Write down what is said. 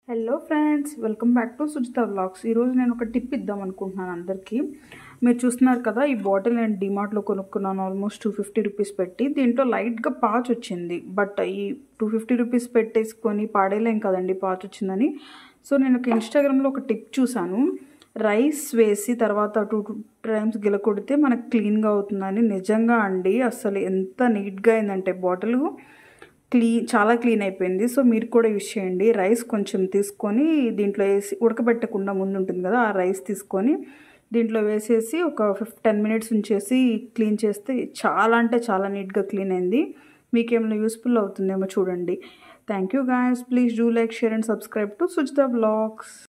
Hello friends, welcome back to Sujitha vlogs. ఈరోజు నేను ఒక టిప్ ఇద్దాం అనుకుంటున్నాను అందరికీ. మీరు చూస్తున్నారు కదా, ఈ బాటిల్ నేను డిమార్ట్లో కొనుక్కున్నాను ఆల్మోస్ట్ 250 రూపీస్ పెట్టి. దీంట్లో లైట్గా పాచ్ వచ్చింది, బట్ ఈ 250 రూపీస్ పెట్టేసుకొని పాడేలేం కదండి పాచ్ వచ్చిందని. సో నేను ఒక ఇన్స్టాగ్రామ్లో ఒక టిప్ చూసాను, రైస్ వేసి తర్వాత 2 టైమ్స్ గిలకొడితే మనకు క్లీన్గా అవుతుందని. నిజంగా అండి, అసలు ఎంత నీట్గా అయిందంటే బాటిల్ చాలా క్లీన్ అయిపోయింది. సో మీరు కూడా యూస్ చేయండి. రైస్ కొంచెం తీసుకొని దీంట్లో వేసి, ఉడకబెట్టకుండా ముందు ఉంటుంది కదా, ఆ రైస్ తీసుకొని దీంట్లో వేసేసి ఒక 10 మినిట్స్ ఉంచేసి క్లీన్ చేస్తే చాలా అంటే చాలా నీట్గా క్లీన్ అయింది. మీకేమైనా యూస్ఫుల్ అవుతుందేమో చూడండి. Thank you guys. Please do like, share and subscribe to Sujitha vlogs.